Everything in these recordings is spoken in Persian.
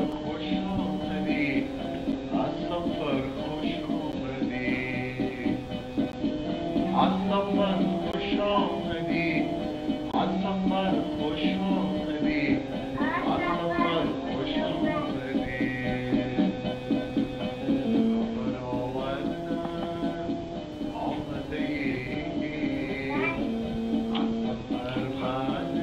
خوش آمدی از سفر خوش آمدی از سفر خوش آمدی از سفر خوش آمدی از سفر خوش آمدی خبر آوردن آمده ای از سفر بعد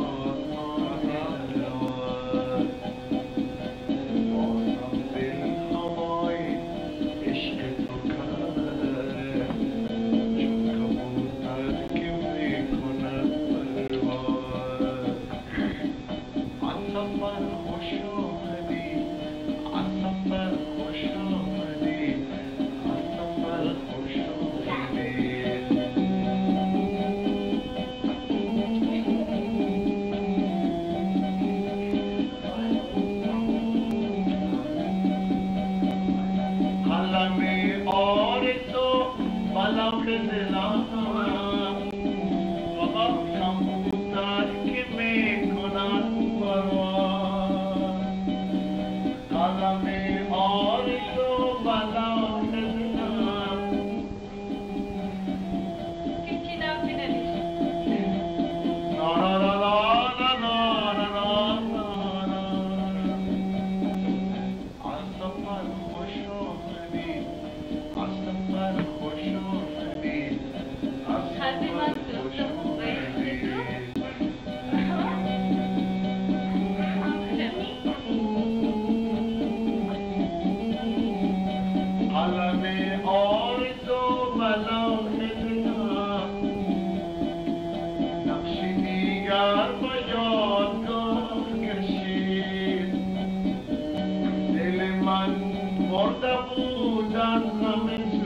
قلم آرزو بلاغ دلم فقط کمبوتر که میکند پرواز قلم آرزو بلاغ دلم کچیدم بیننیش قلم آرزو بلاغ دلم نقشی دیگر به یادگار کشید دل من مرده بود از غم